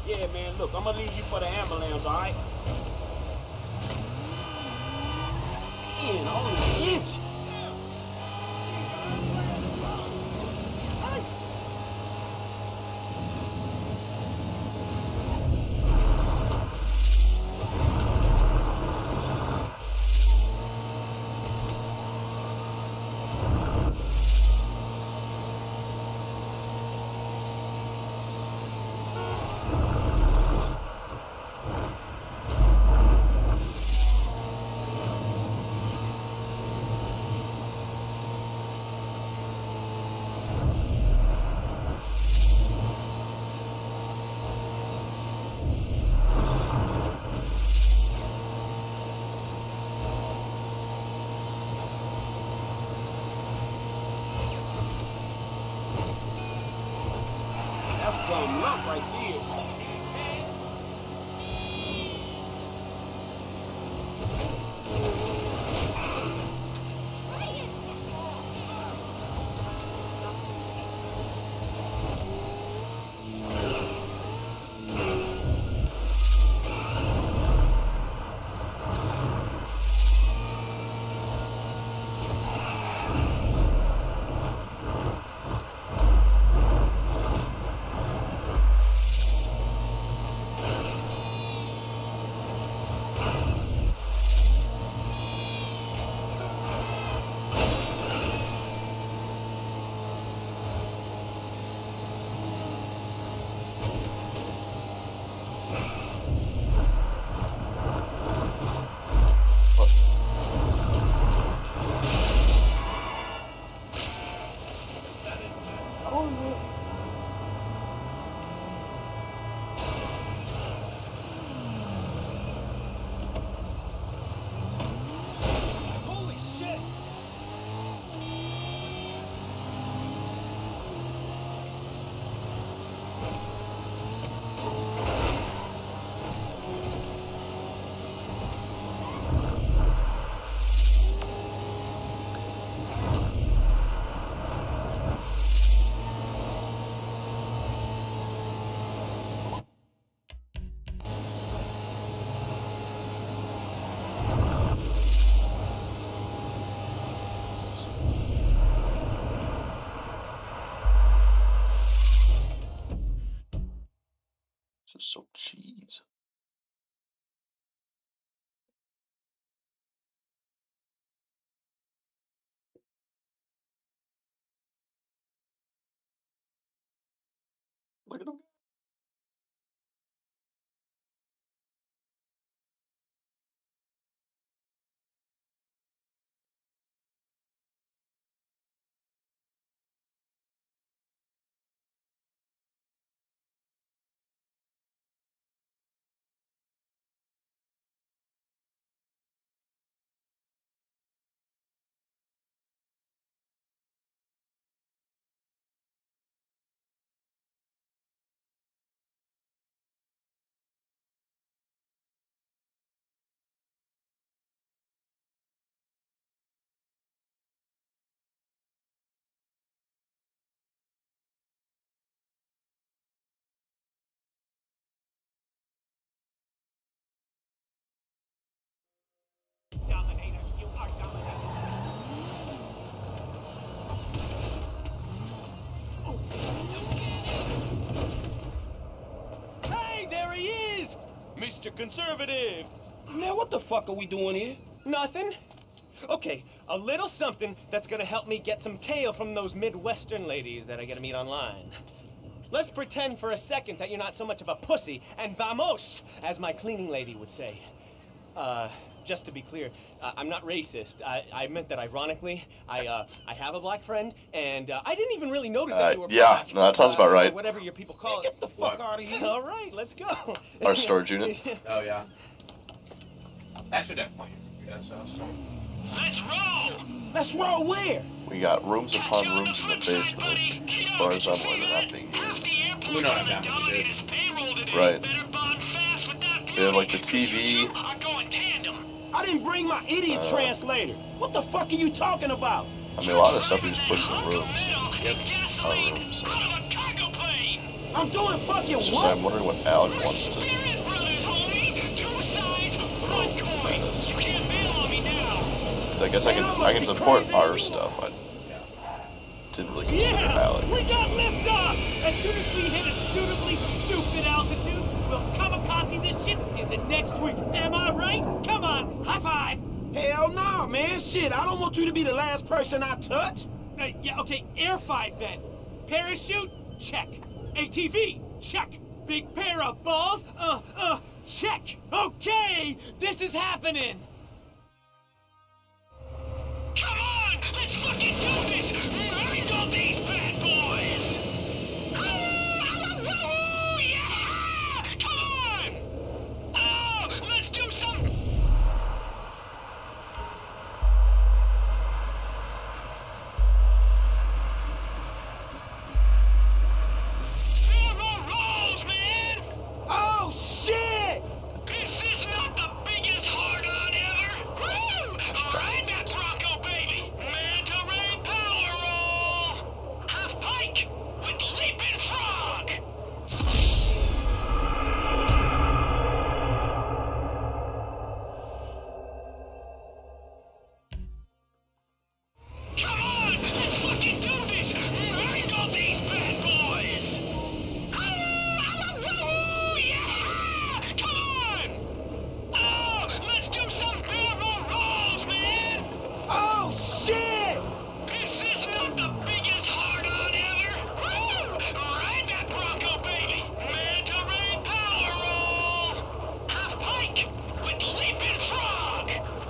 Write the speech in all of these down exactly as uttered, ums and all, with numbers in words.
Yeah, man, look, I'm gonna leave you for the ambulance, all right? Man, only inches. That's dumb luck right there. This is so cheese. Look at him. Hey, there he is! Mister Conservative! Man, what the fuck are we doing here? Nothing. Okay, a little something that's gonna help me get some tail from those Midwestern ladies that I get to meet online. Let's pretend for a second that you're not so much of a pussy, and vamos, as my cleaning lady would say. Uh, just to be clear, uh, I'm not racist. I, I meant that ironically. I, uh, I have a black friend, and uh, I didn't even really notice Uh, that you were yeah, black. no, that sounds about uh, right. Or whatever your people call Man, it. get the fuck out of here. All right, let's go. Our storage unit. Oh, yeah. That should definitely be that house. Let's roll! Let's roll where? We got rooms upon rooms in the basement. As far as I'm aware, they're not being used. We don't have that much shit. Right. They have like the T V. I didn't bring my idiot Uh, translator. What the fuck are you talking about? I mean, a lot of the stuff we just put in the rooms. Yep. Our rooms. I'm doing fucking It's just what? I'm wondering what Alec wants to Spirit Brothers, homie! Two sides, one coin! You can't bail on me now! Because I guess I can I can support our stuff. I didn't really consider Yeah! Alec. We got liftoff! As soon as we hit a suitably stupid altitude, we'll kamikaze this shit into next week. Am I right? Come on, high five! Hell no, man. Shit, I don't want you to be the last person I touch. Uh, yeah, okay, air five then. Parachute? Check. A T V? Check. Big pair of balls? Uh, uh, check. Okay, this is happening. Come on! Let's fucking do this! Wrangle these bad boys! Oh, yeah! Come on! Oh, let's do some... Barrel rolls, man! Oh, shit! This is not the biggest hard-on ever! Woo! Ride that Bronco, baby! Manta ray power roll! Half pike with leaping frog! Come on! Let's fucking do this! Wrangle these bad boys! Oh, yeah! Come on! Oh, let's do some barrel rolls, man! Oh, shit! This is not the biggest hard-on ever! Woo! Ride that Bronco, baby! Manta ray power roll! Half pike with leaping frog!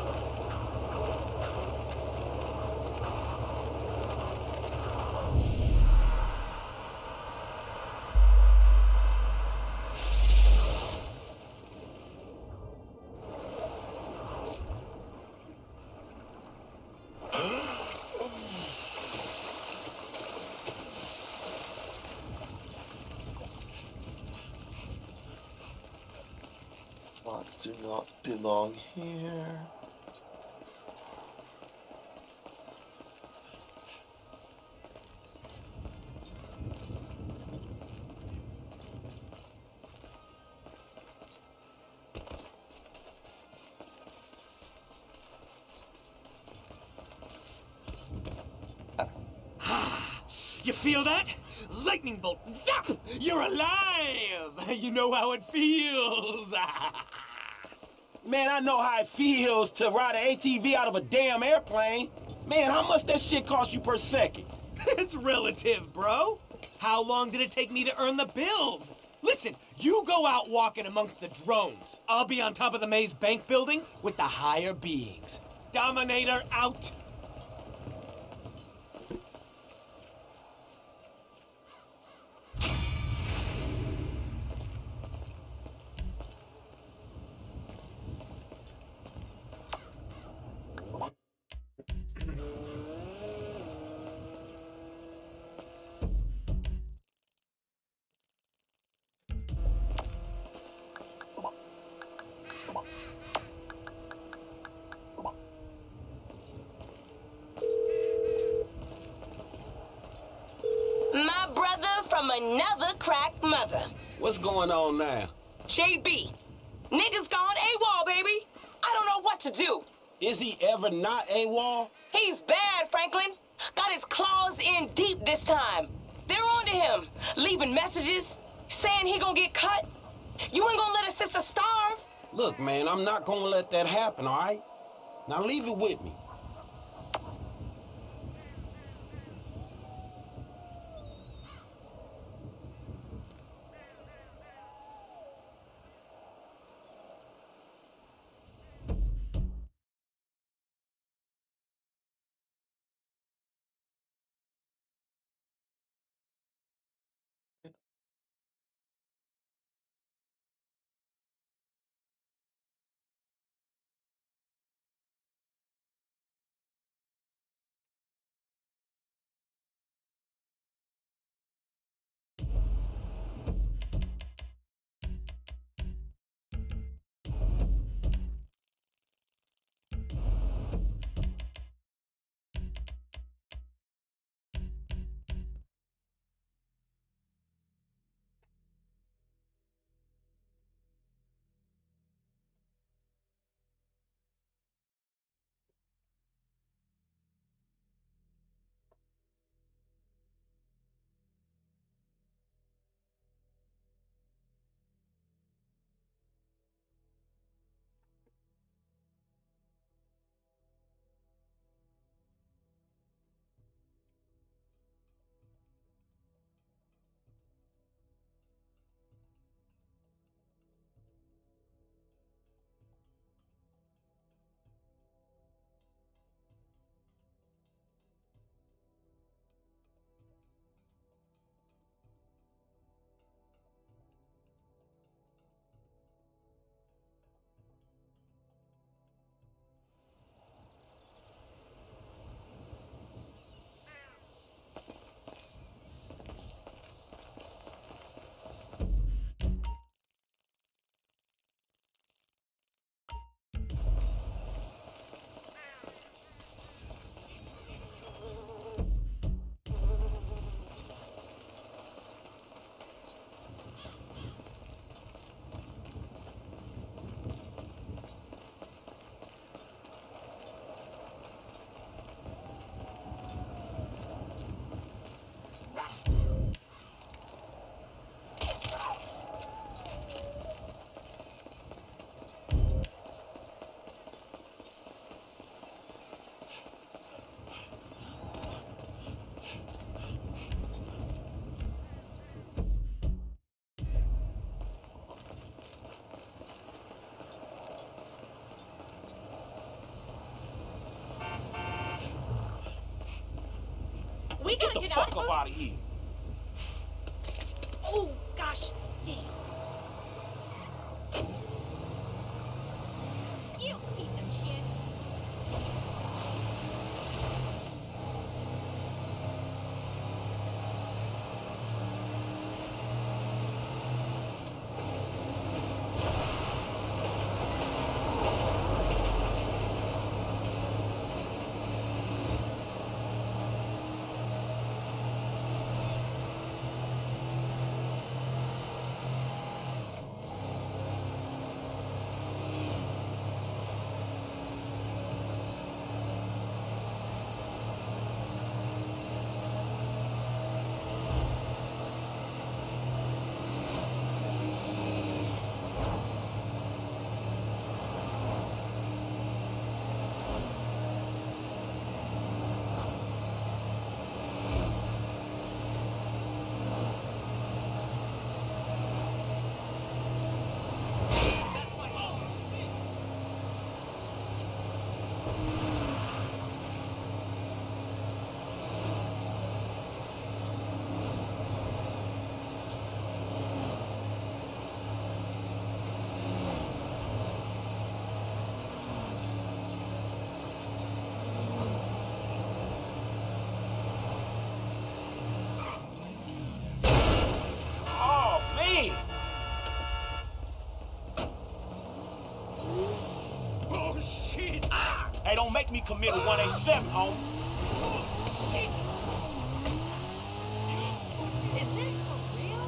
I do not belong here. You feel that? Lightning bolt, zap! You're alive! You know how it feels! Man, I know how it feels to ride an A T V out of a damn airplane. Man, how much that shit cost you per second? It's relative, bro. How long did it take me to earn the bills? Listen, you go out walking amongst the drones. I'll be on top of the maze bank building with the higher beings. Dominator out. My brother from another crack mother. What's going on now? J B. Niggas gone AWOL, baby. I don't know what to do. Is he ever not AWOL? He's bad, Franklin. Got his claws in deep this time. They're on to him, leaving messages, saying he gonna get cut. You ain't gonna let a sister starve. Look, man, I'm not gonna let that happen, all right? Now leave it with me. We Get gotta the get fuck out up of out of here. Oh, gosh, damn. You piece of shit. Hey, don't make me commit a one eighty-seven, homie. Is this for real?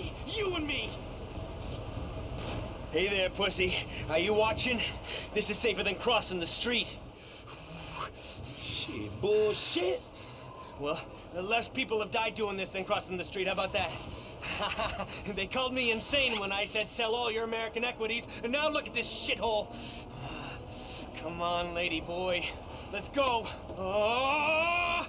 me! You and me! Hey there, pussy. Are you watching? This is safer than crossing the street. Shit, bullshit. Well, less people have died doing this than crossing the street. How about that? They called me insane when I said sell all your American equities, and now look at this shithole. Come on, lady boy. Let's go. Oh!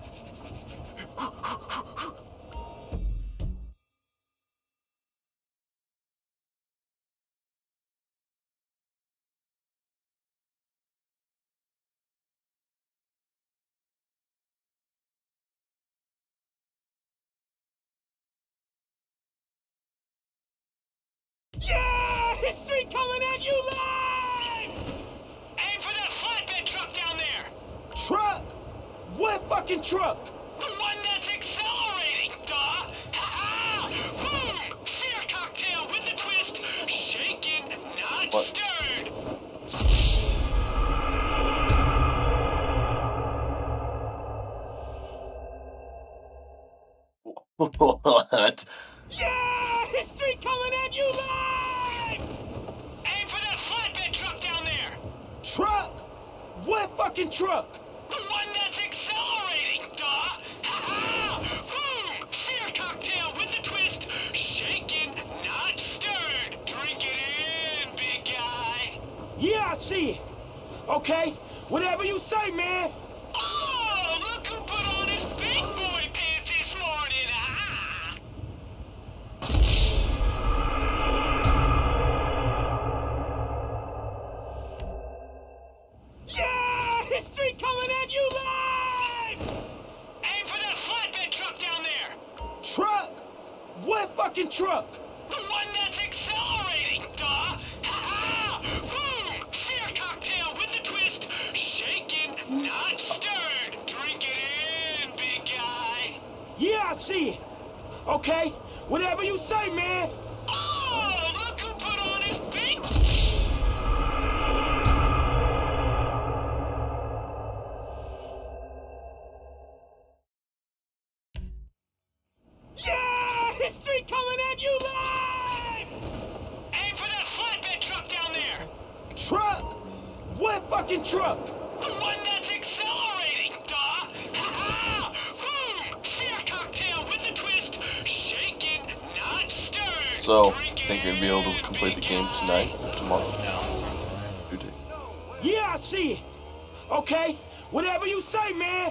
Yeah! History coming at you live! Aim for that flatbed truck down there! Truck? What fucking truck? The one that's accelerating, duh! Ha-ha! Boom! Fear cocktail with the twist! Shaken, not What? stirred! What? Yeah! History coming at you live! Aim for that flatbed truck down there! Truck? What fucking truck? The one that's accelerating, duh! Ha-ha! Boom! Fear cocktail with the twist! Shaken, not stirred! Drink it in, big guy! Yeah, I see it. Okay, whatever you say, man. Oh, look who put on his big boy pants this morning! Ah! Yeah! History coming at you live! Aim for that flatbed truck down there! Truck? What fucking truck? The one that's accelerating, duh! Ha-ha! Boom! Fear cocktail with the twist! Shaken, not stirred! Drink it in, big guy! Yeah, I see it. Okay, whatever you say, man. Oh, look who put on his big... Yeah! History coming at you live! Aim for that flatbed truck down there! Truck? What fucking truck? The one that's accelerating, duh! Ha-ha! Boom! Fear cocktail with the twist! Shaken, not stirred! So, Drink think it you'd be able to in, complete the big game guy. tonight, tomorrow? No. You did. Yeah, I see it. Okay, whatever you say, man.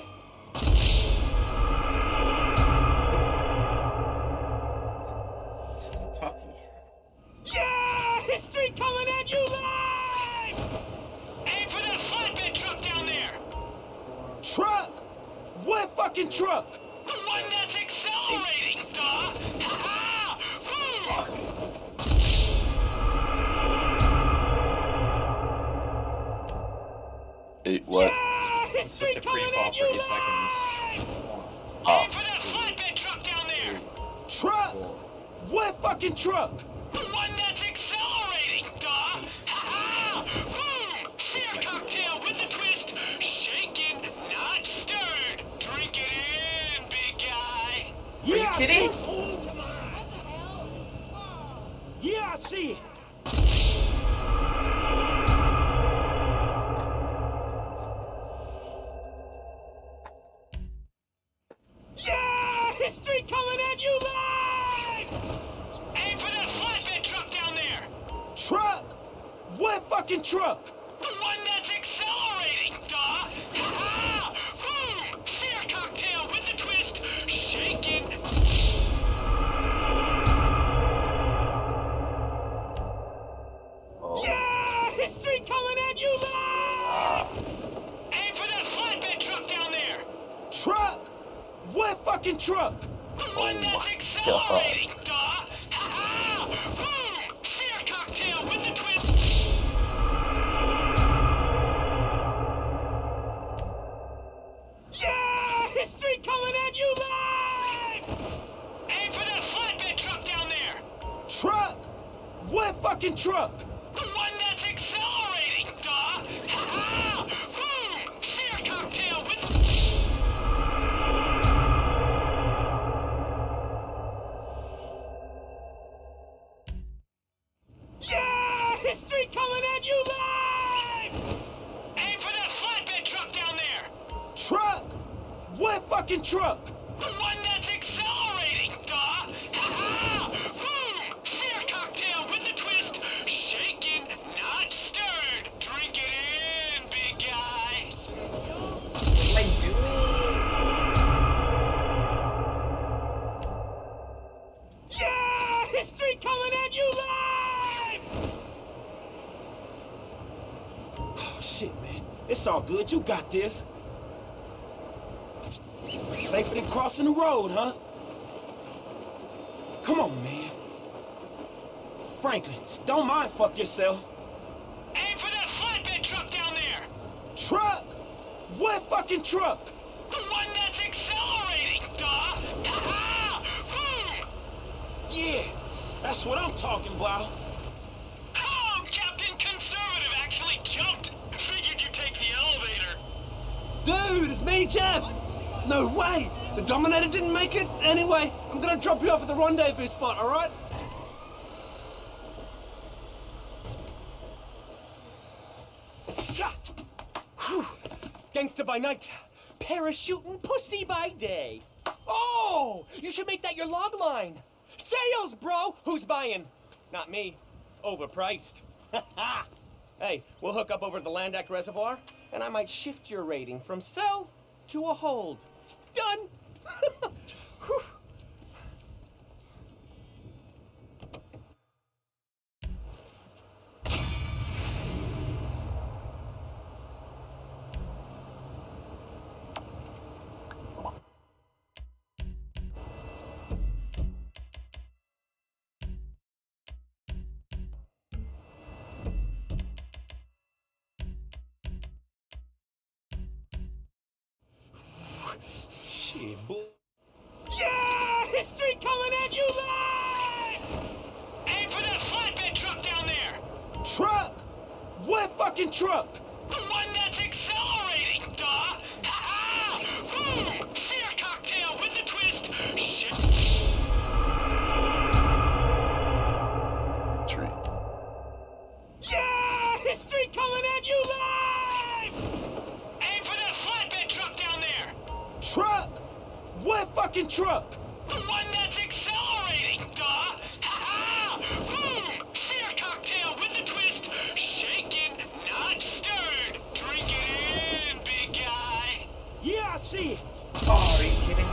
This is a toughie. Yeah! History coming at you live! Aim for that flatbed truck down there! Truck? What fucking truck? The one that's accelerating, duh! Ha-ha! Boom! Eight what? Yeah! It's just History a free coming fall at for you eight seconds. Ah. Aim for that flatbed truck down there! Truck? What fucking truck? The one that's accelerating, duh! Ha-ha! Boom! Fear cocktail with the twist! Shaken, not stirred! Drink it in, big guy! Yeah, I kidding? see it. Yeah, I see it. Yeah! History coming at you live! Aim for that flatbed truck down there! Truck? What fucking truck? The one that's accelerating, duh! Ha-ha! Boom! Fear cocktail with the twist! Shaken! Oh. Yeah! History coming at you live! Aim for that flatbed truck down there! Truck? What fucking truck? The one that's accelerating, duh! Ha-ha! Boom! Fear cocktail with the twist! Yeah! History coming at you live! Aim for that flatbed truck down there! Truck? What fucking truck? The one that's accelerating, duh! Ha-ha! Boom! Fear cocktail with the... history coming at you live! Aim for that flatbed truck down there! Truck? What fucking truck? The one that's accelerating, duh! Ha-ha! Boom! Fear cocktail with the twist! Shaken, not stirred! Drink it in, big guy! What am I doing? Yeah! History coming at you live! Oh, shit, man. It's all good. You got this. Safer than crossing the road, huh? Come on, man. Franklin, don't mind fuck yourself. Aim for that flatbed truck down there! Truck? What fucking truck? The one that's accelerating, duh! Ha-ha! Boom! Yeah, that's what I'm talking about. Oh, Captain Conservative actually jumped! Figured you'd take the elevator. Dude, it's me, Jeff! No way! The Dominator didn't make it? Anyway, I'm gonna drop you off at the rendezvous spot, alright? Gangster by night, parachuting pussy by day. Oh! You should make that your log line. Sales, bro! Who's buying? Not me. Overpriced. Hey, we'll hook up over at the Land Act Reservoir, and I might shift your rating from sell to a hold. Done! Whew. Shit, boy. Yeah! History coming at you live! Aim for that flatbed truck down there! Truck? What fucking truck? The one that's accelerating, duh! Ha-ha! Boom! Fear cocktail with the twist! Shit! Retreat. Yeah! History coming at you live! Aim for that flatbed truck down there! Truck? What fucking truck? The one that's accelerating, duh! Ha-ha! Boom! Fear cocktail with the twist! Shaken, not stirred! Drink it in, big guy! Yeah, I see it. Oh, are you kidding?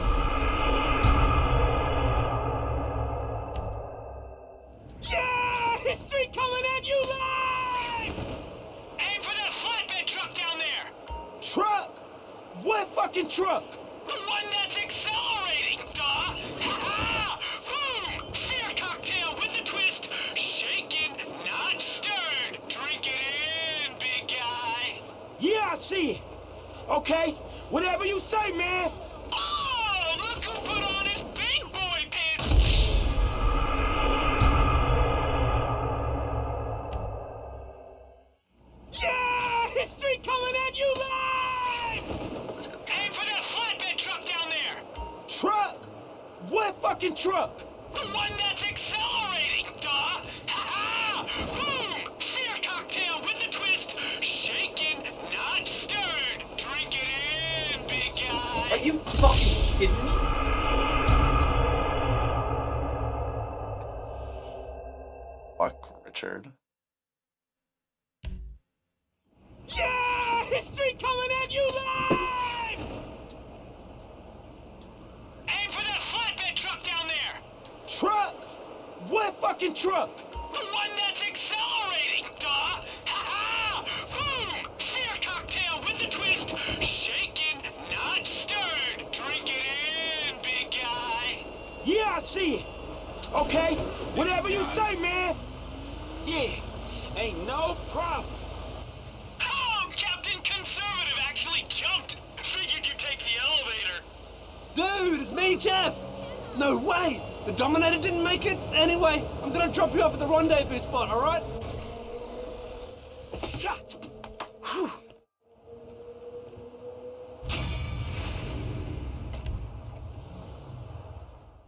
Yeah! History coming at you live! Aim for that flatbed truck down there! Truck? What fucking truck? The one that's accelerating, duh! Ha-ha! Boom! Fear cocktail with the twist! Shaken, not stirred! Drink it in, big guy! Yeah, I see it. Okay, whatever you say, man. Oh, look who put on his big boy pants! Yeah! History coming at you live! Aim for that flatbed truck down there! Truck? What fucking truck? The one that's accelerating, duh! Ha-ha! Boom! Fear cocktail with the twist! Shaken, not stirred! Drink it in, big guy! Are you fucking kidding me? Fuck, Richard. Yeah! History coming at you live! Aim for that flatbed truck down there! Truck? What fucking truck? The one that's accelerating, duh! Ha-ha! Boom! Fear cocktail with the twist! Shaken, not stirred! Drink it in, big guy! Yeah, I see it. Okay, whatever you say, man. Yeah, ain't no problem. Oh, Captain Conservative actually jumped! Figured you'd take the elevator. Dude, it's me, Jeff! No way! The Dominator didn't make it? Anyway, I'm gonna drop you off at the rendezvous spot, alright? Whew.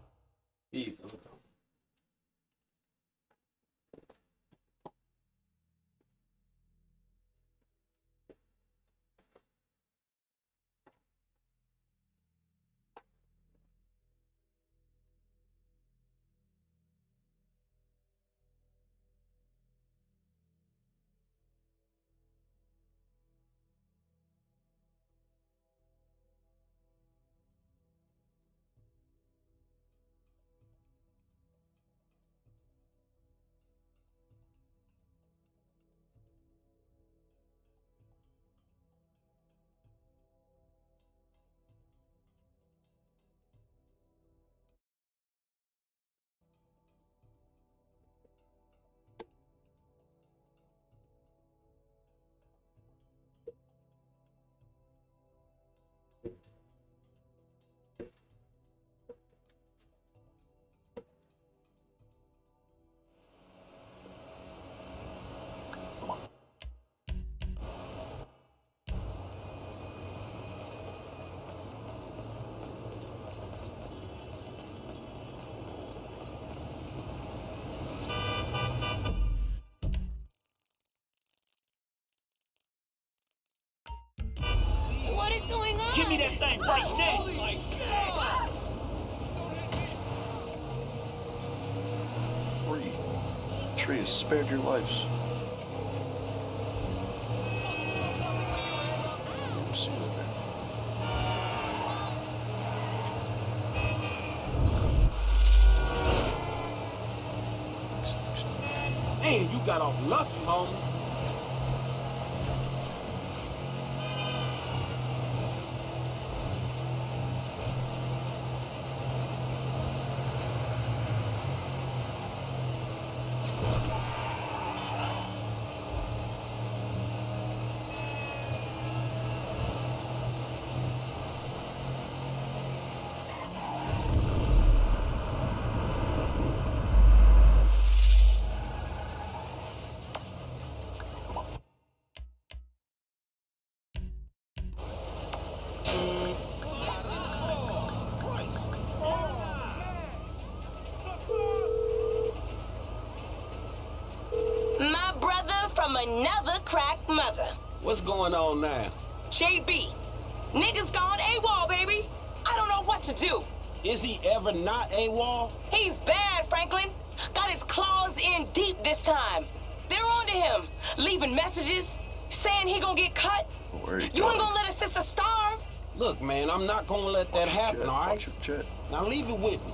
Jesus. Tree has spared your lives. See you there. Man, you got off lucky, homie. My brother from another crack mother. What's going on now? J B. Niggas gone AWOL, baby. I don't know what to do. Is he ever not AWOL? He's bad, Franklin. Got his claws in deep this time. They're onto him, leaving messages, saying he gonna get cut. Where are you You going? ain't gonna let a sister starve. Look, man, I'm not gonna let that Watch your happen, jet, all right? Watch your jet. Now leave it with me.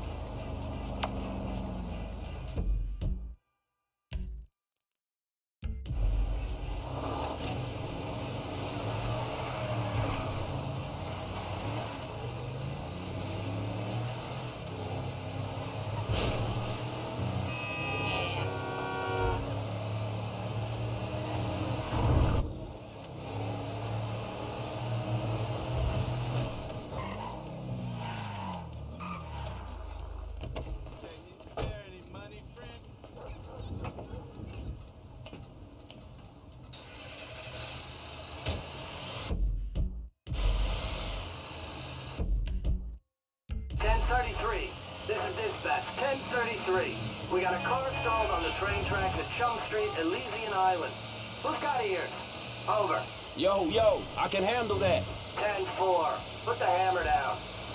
ten thirty-three. This is dispatch. ten thirty-three. We got a car stalled on the train tracks at Chum Street, Elysian Island. Who's got ears? Over. Yo, yo, I can handle that. ten four. Put the hammer down.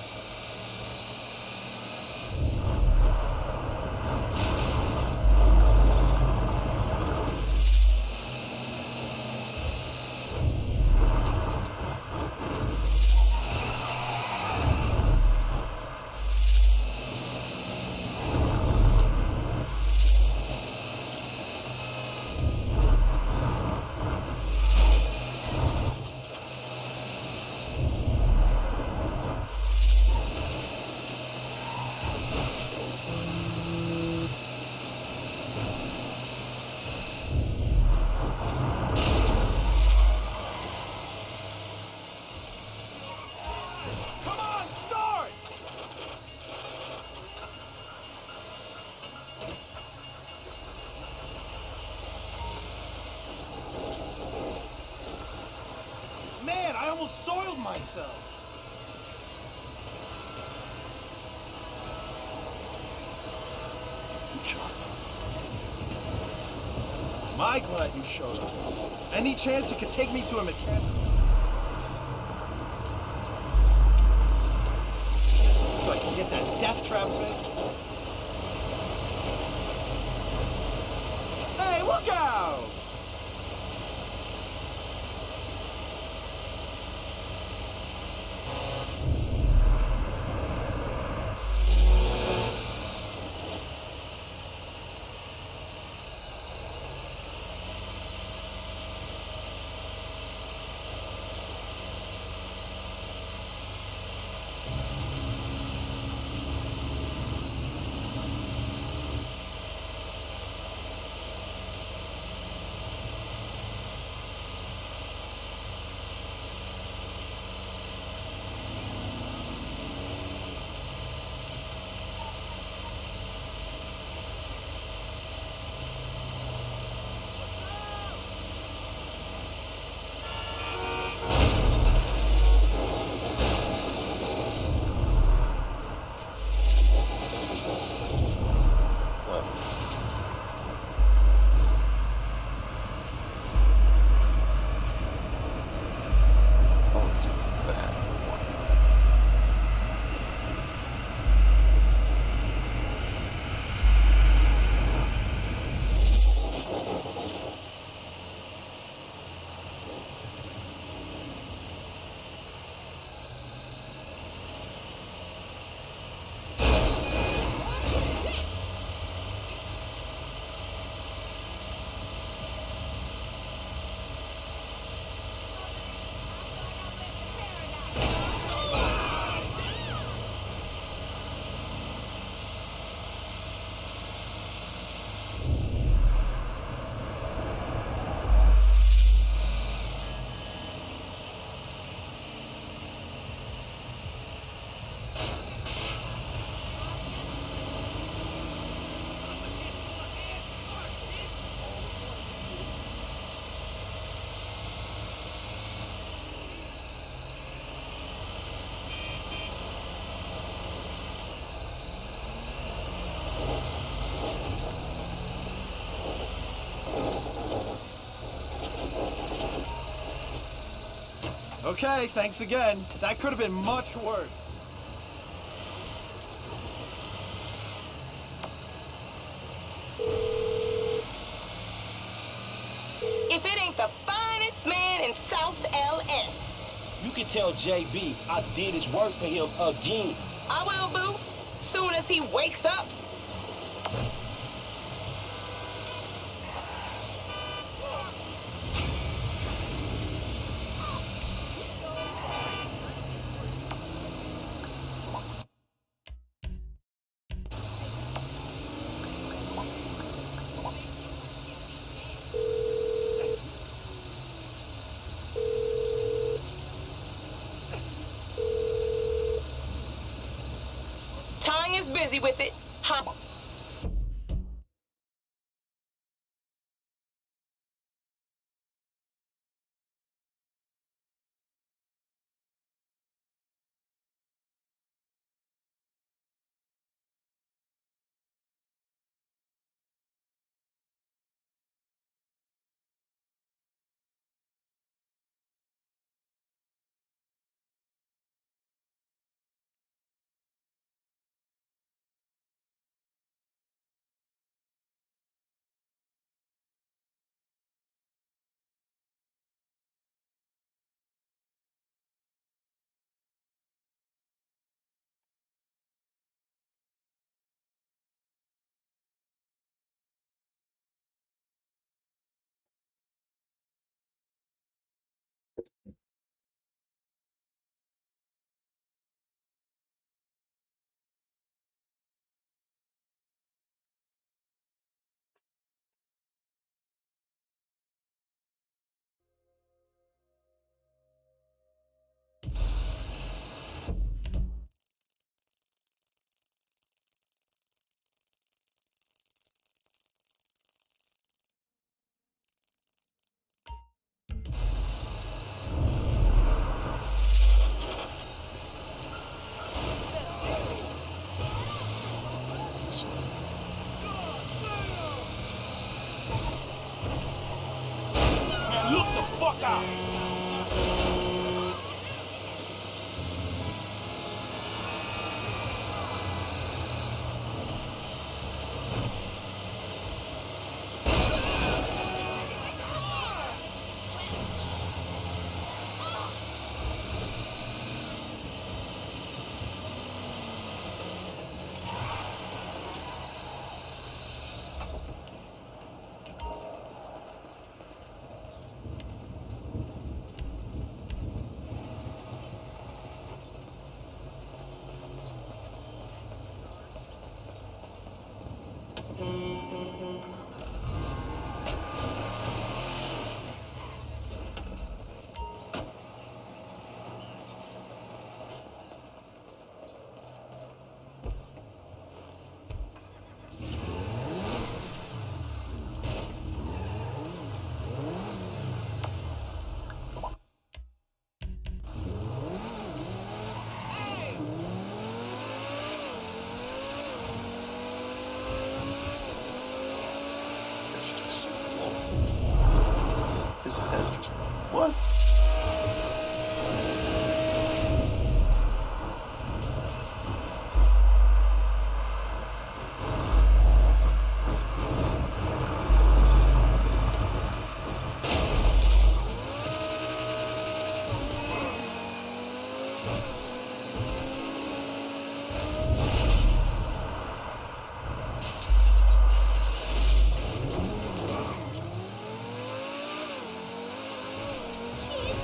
I almost soiled myself. Good shot. My glad you showed up. Any chance you could take me to a mechanic? So I can get that death trap fixed? Hey, look out! Okay, thanks again. That could have been much worse. If it ain't the finest man in South L S. You can tell J B I did his work for him again. I will, boo. Soon as he wakes up. Tonya's busy with it. Huh? Man, look the fuck out! His head just... What? She's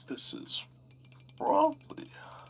This is probably...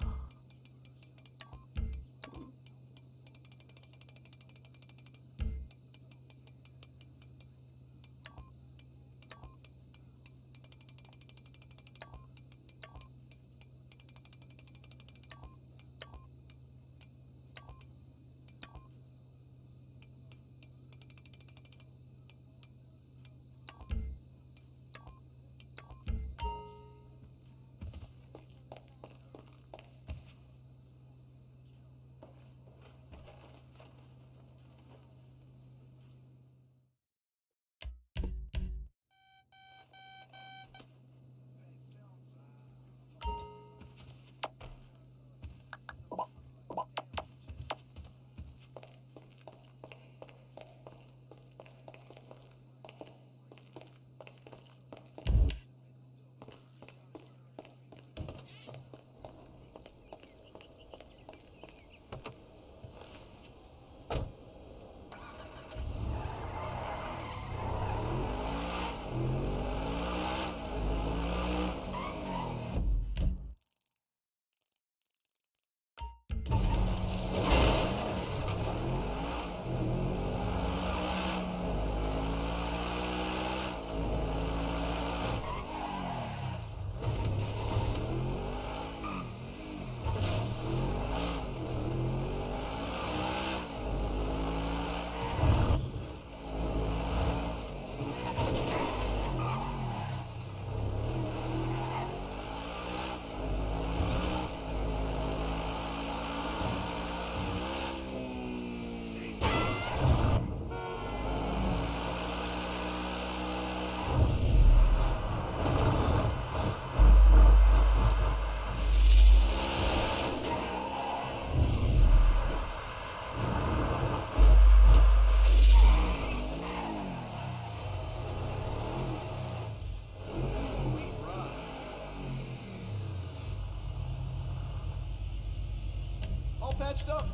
Patched up.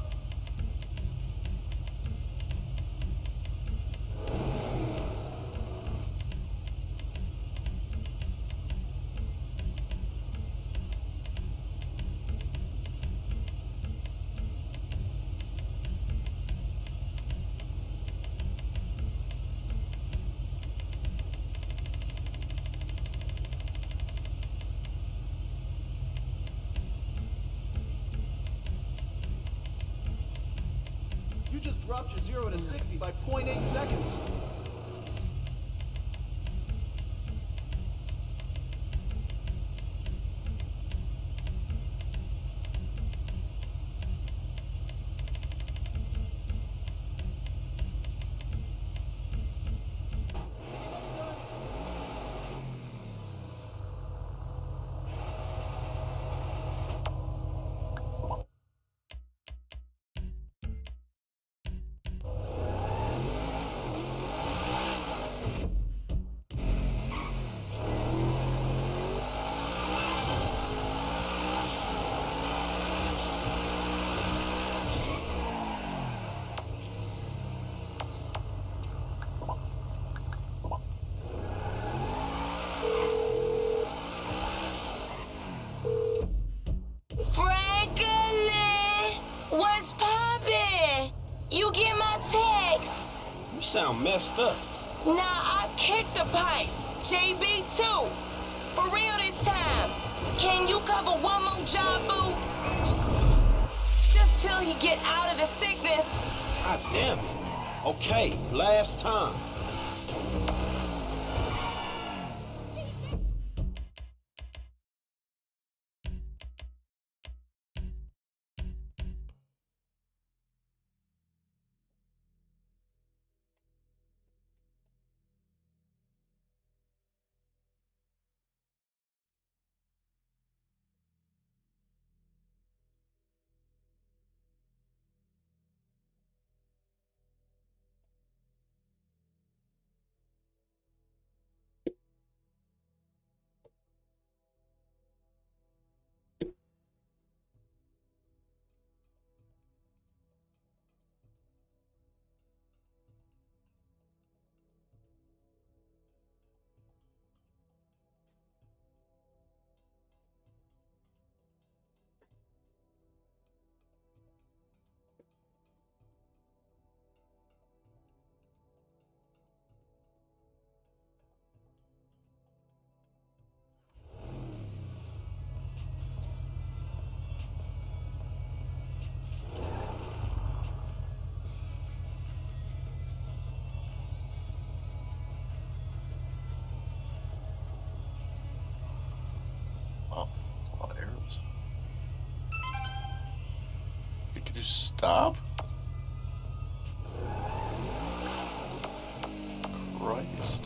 You just dropped your zero to sixty by zero point eight seconds. Sound messed up. Nah, I kicked the pipe. J B too. For real this time. Can you cover one more job, boo? Just till he get out of the sickness. God damn it. Okay, last time. Could you stop? Christ.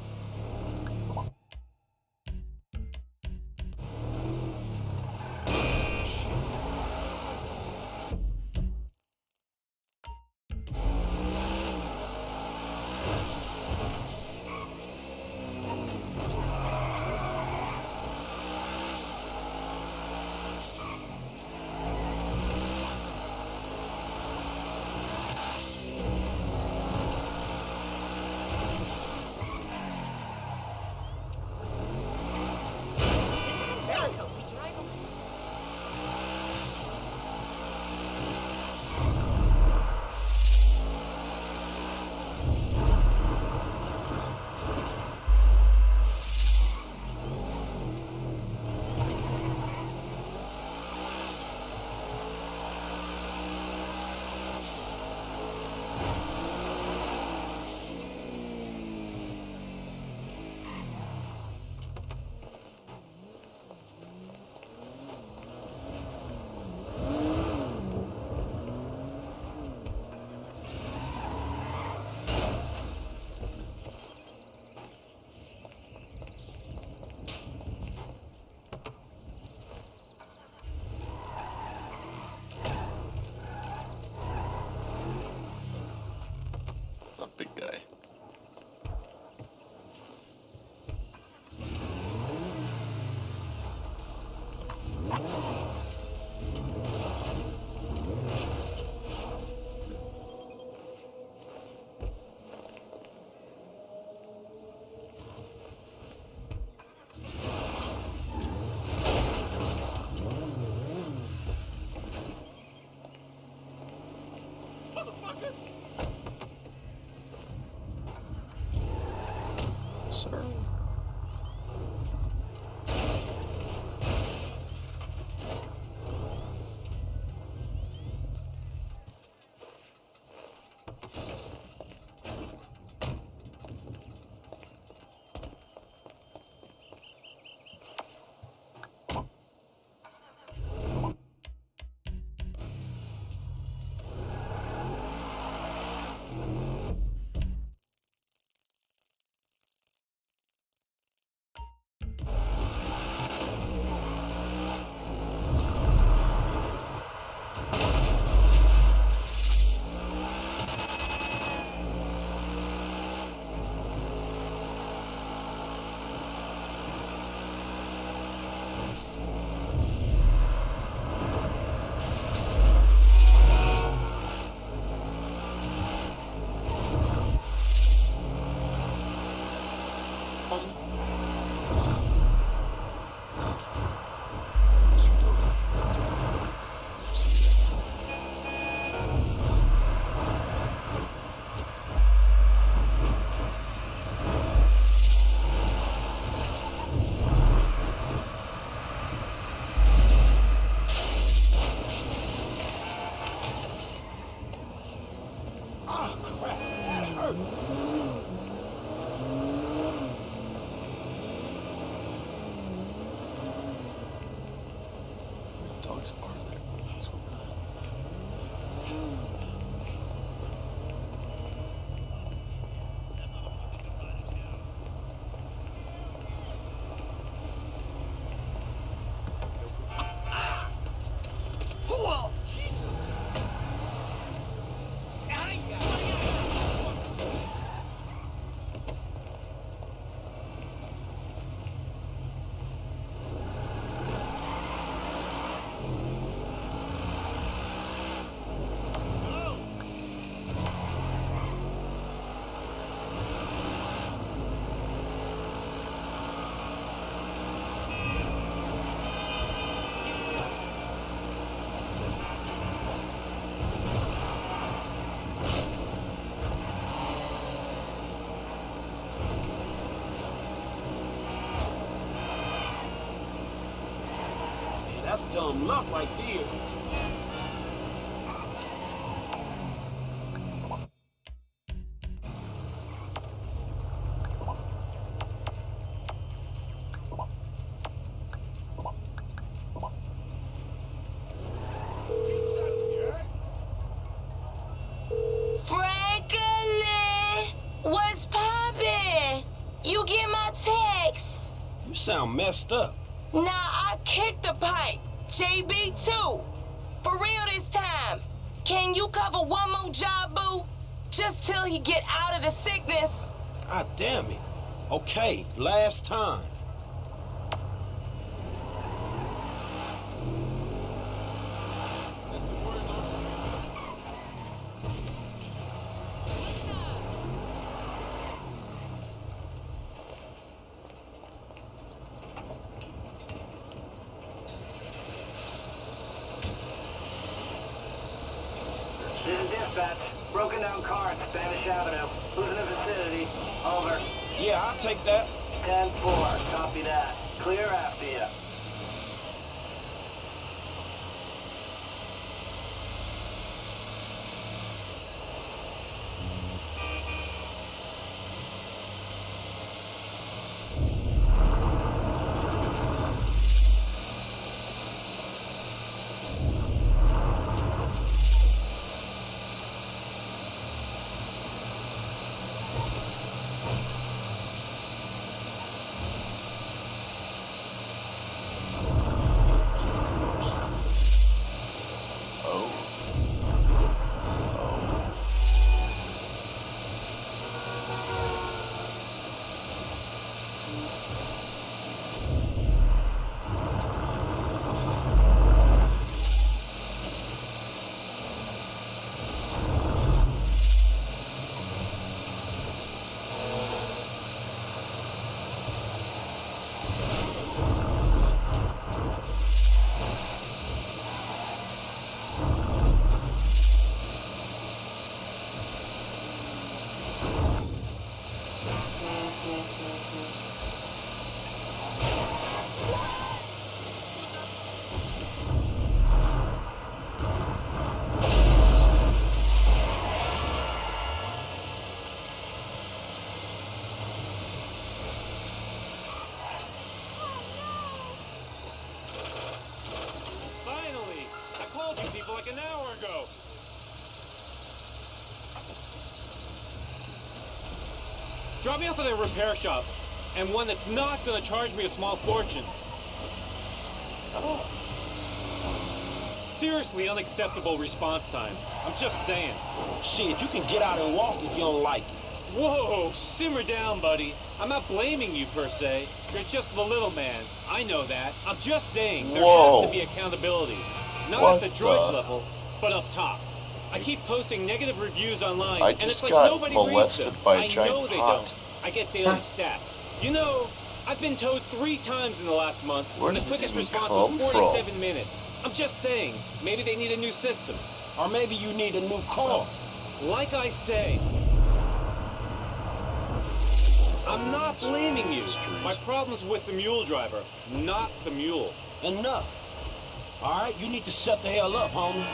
Big guy. Sir. Dog's part of there. That's what Whoa! Jesus! That's dumb luck right there. messed up. Nah, I kicked the pipe. J B too. For real this time. Can you cover one more job, boo? Just till he get out of the sickness. God damn it. Okay, last time. That's the words on the street. This is dispatch. Broken down car at Spanish Avenue. Who's in the vicinity? Over. Yeah, I'll take that. ten four. Copy that. Clear after you. Like an hour ago. Drop me off at a repair shop, and one that's not gonna charge me a small fortune. Oh. Seriously unacceptable response time. I'm just saying. Shit, you can get out and walk if you don't like it. Whoa, simmer down, buddy. I'm not blaming you per se. You're just the little man. I know that. I'm just saying there Whoa. has to be accountability. Not What at the droids the? level, but up top. I keep posting negative reviews online, I and just it's like got nobody molested reads them. by a I giant know they pot. don't. I get daily stats. You know, I've been towed three times in the last month, Where and the did quickest it response come was from? forty-seven minutes. I'm just saying, maybe they need a new system. Or maybe you need a new car. Like I say, I'm not blaming you. My problem's with the mule driver, not the mule. Enough. All right, you need to shut the hell up, homie.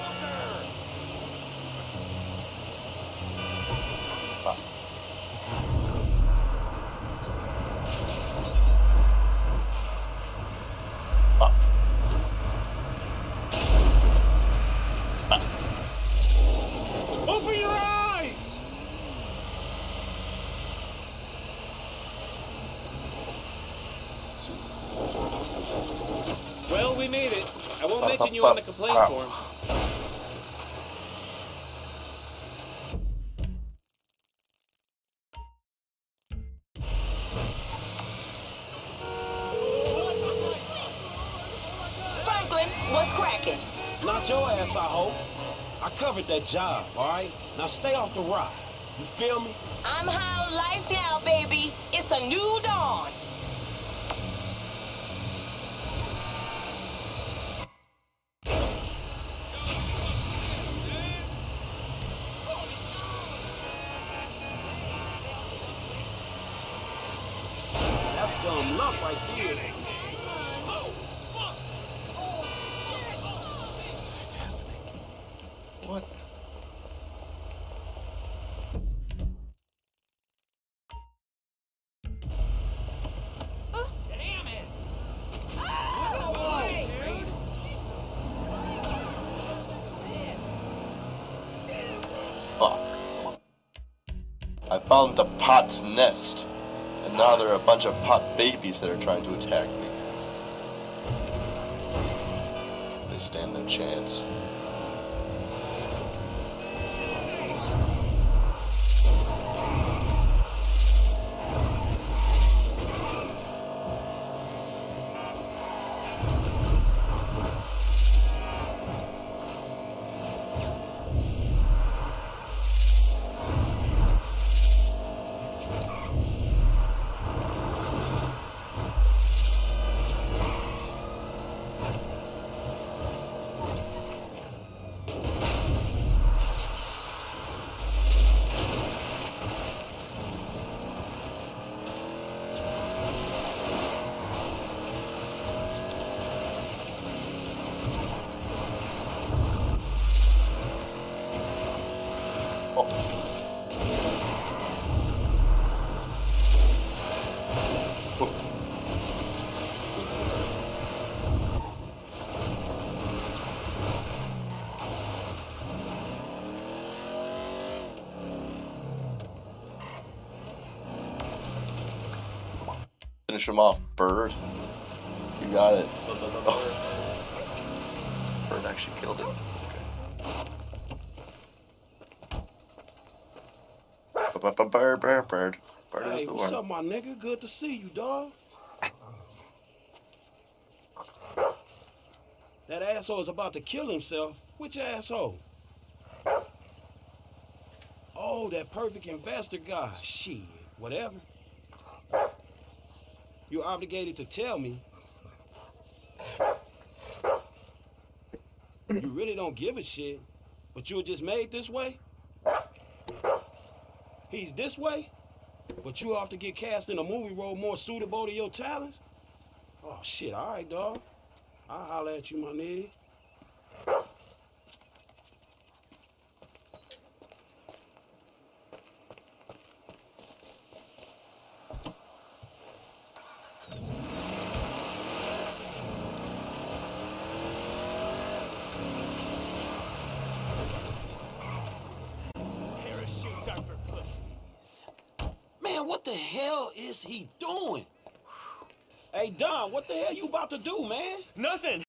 Open your eyes! Well, we made it. I won't mention you on the complaint form. Franklin, what's cracking? Not your ass, I hope. I covered that job, all right? Now stay off the rock. You feel me? I'm high on life now, baby. It's a new dawn. That's dumb luck right there. What? Damn it! Fuck. I found the pot's nest, and now there are a bunch of pop babies that are trying to attack me. They stand no chance. Finish him off, Bird. You got it. Oh. Bird actually killed him. Okay. Bird, bird, bird. Bird Hey, is the what's one. up, my nigga? Good to see you, dog. That asshole is about to kill himself. Which asshole? Oh, that perfect investor guy. Shit, whatever. You're obligated to tell me. You really don't give a shit, but you were just made this way? He's this way, but you have to get cast in a movie role more suitable to your talents? Oh, shit, all right, dog. I'll holler at you, my nigga. Parachutes are for pussies. Man, what the hell is he doing? Hey, Don, what the hell you about to do, man? Nothing.